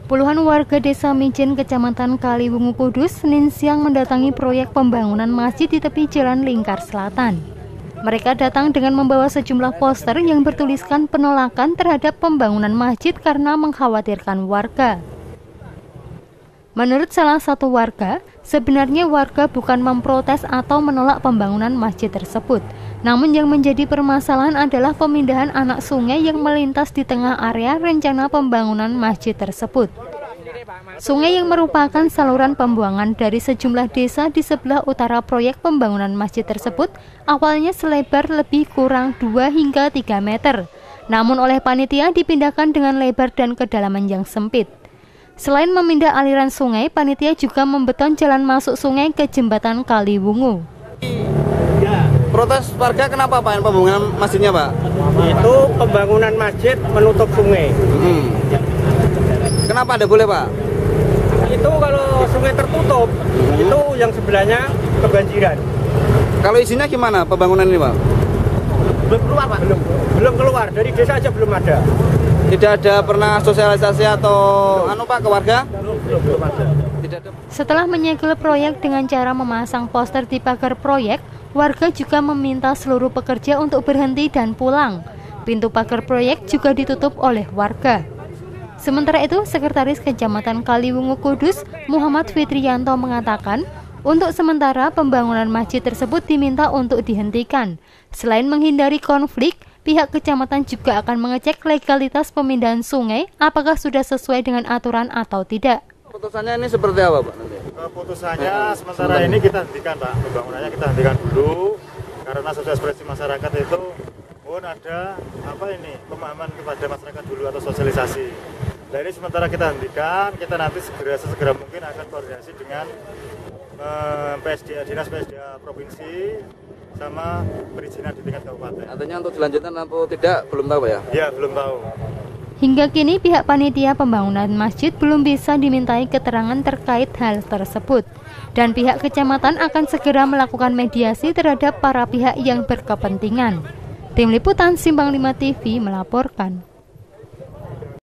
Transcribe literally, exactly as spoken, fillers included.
Puluhan warga desa Mijen, Kecamatan Kaliwungu, Kudus, Senin siang mendatangi proyek pembangunan masjid di tepi Jalan Lingkar Selatan. Mereka datang dengan membawa sejumlah poster yang bertuliskan penolakan terhadap pembangunan masjid karena mengkhawatirkan warga. Menurut salah satu warga, sebenarnya warga bukan memprotes atau menolak pembangunan masjid tersebut. Namun yang menjadi permasalahan adalah pemindahan anak sungai yang melintas di tengah area rencana pembangunan masjid tersebut. Sungai yang merupakan saluran pembuangan dari sejumlah desa di sebelah utara proyek pembangunan masjid tersebut awalnya selebar lebih kurang dua hingga tiga meter. Namun oleh panitia dipindahkan dengan lebar dan kedalaman yang sempit. Selain memindah aliran sungai, panitia juga membeton jalan masuk sungai ke jembatan Kaliwungu. Protes warga kenapa Pak pembangunan masjidnya Pak? Itu pembangunan masjid menutup sungai. Hmm. Kenapa ada boleh Pak? Itu kalau sungai tertutup, hmm. itu yang sebelahnya kebanjiran. Kalau isinya gimana pembangunan ini Pak? Belum keluar Pak, belum, belum keluar, dari desa aja belum ada. Tidak ada pernah sosialisasi atau belum. anu Pak ke warga? Belum, belum, belum ada. Tidak ada. Setelah menyegel proyek dengan cara memasang poster di pagar proyek, warga juga meminta seluruh pekerja untuk berhenti dan pulang. Pintu pagar proyek juga ditutup oleh warga. Sementara itu, Sekretaris Kecamatan Kaliwungu Kudus, Muhammad Fitriyanto mengatakan, untuk sementara pembangunan masjid tersebut diminta untuk dihentikan. Selain menghindari konflik, pihak kecamatan juga akan mengecek legalitas pemindahan sungai apakah sudah sesuai dengan aturan atau tidak. Putusannya ini seperti apa Pak? Keputusannya sementara ini kita hentikan Pak, pembangunannya kita hentikan dulu karena sesuai ekspresi masyarakat itu pun ada apa ini pemahaman kepada masyarakat dulu atau sosialisasi. Dari sementara kita hentikan, kita nanti segera sesegera mungkin akan koordinasi dengan eh, P S D A, Dinas P S D A Provinsi sama perizinan di tingkat kabupaten. Artinya untuk dilanjutkan atau tidak belum tahu ya? Ya belum tahu. Hingga kini pihak panitia pembangunan masjid belum bisa dimintai keterangan terkait hal tersebut. Dan pihak kecamatan akan segera melakukan mediasi terhadap para pihak yang berkepentingan. Tim Liputan Simpang lima T V melaporkan.